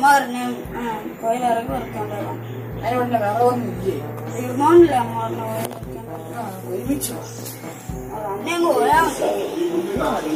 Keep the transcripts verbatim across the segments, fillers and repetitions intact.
പറഞ്ഞു കോയിലിറങ്ങി വറുത്തോണ്ടോ അതിനുള്ള വേറെ ഒന്നും ഇല്ലേ? തീർമാനില്ല അമ്മ പറഞ്ഞു ഒരുമിച്ചോ അന്നെ അങ്ങ് പോയാ മതി.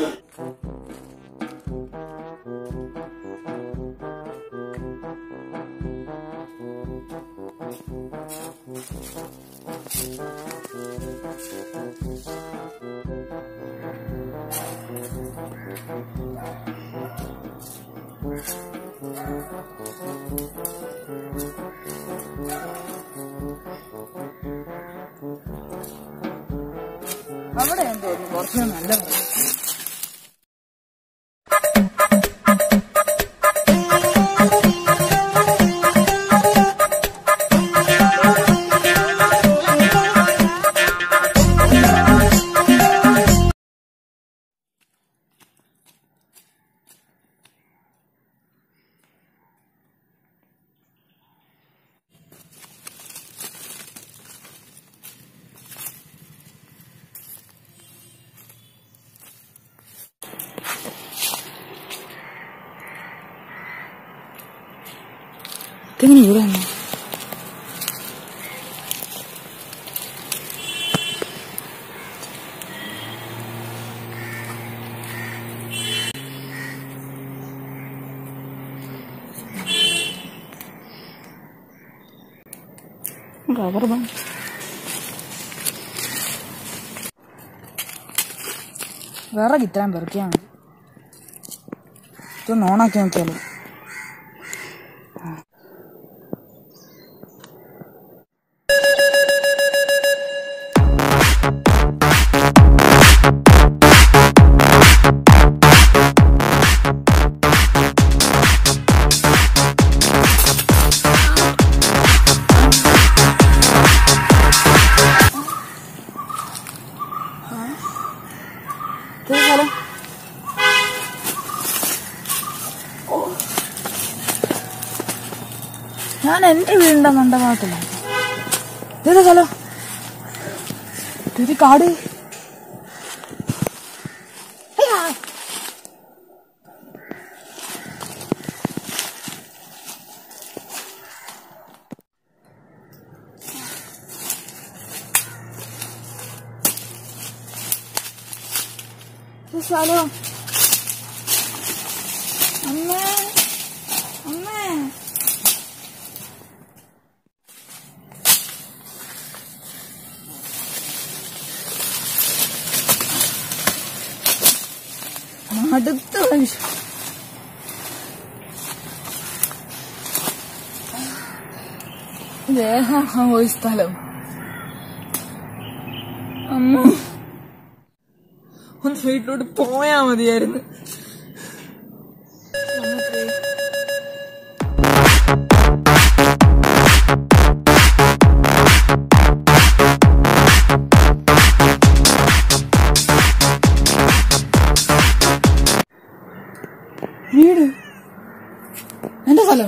അവിടെ ഞാൻ തോന്നുന്നു കുറച്ച് നല്ലത്. എങ്ങനെ ഇവിടെ വന്നു? റബ്ബർ ബാൻഡ് വിറക് ഇത്രയും പെറുക്കിയാൽ മതി. ഇതൊന്ന് ഓണാക്കി നോക്കിയാലോ. ഞാൻ എന്റെ വീടിന്റെ മണ്ടഭാഗത്തില്ല. ഇതേത് സ്ഥലം? ഇത് കാട്. സ്ഥലം അമ്മേ അമ്മേ അടുത്ത ദേഹം പോയി സ്ഥലം. അമ്മ ഒന്ന് വീട്ടിലോട്ട് പോയാ മതിയായിരുന്നു. വീട് എന്റെ സ്ഥലം.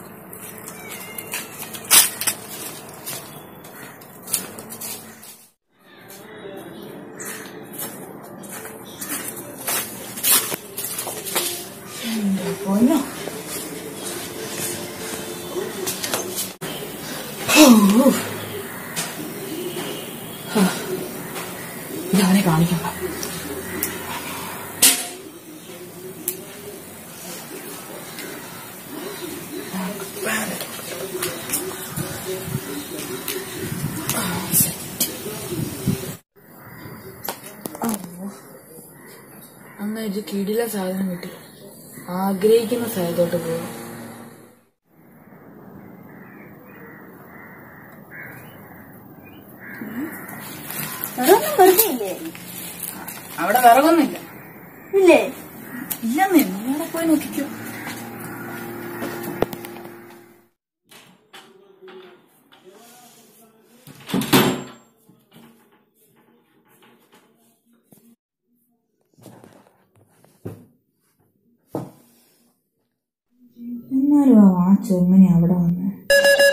എന്റെ പൊന്നോ. ഇതവനെ കാണിക്കണ്ട. അങ്ങനെ ഒരു കിടില സാധനം കിട്ടി. ആഗ്രഹിക്കുന്ന സ്ഥലത്തോട്ട് പോകും. അവിടെ വിറകൊന്നുമില്ല. ഇല്ലേ? ഇല്ലെന്നേ. നീ അവിടെ പോയി നോക്കിക്കോ. എന്നാലും ആ വാച്ച് എങ്ങനെയാ അവിടെ വന്നത്?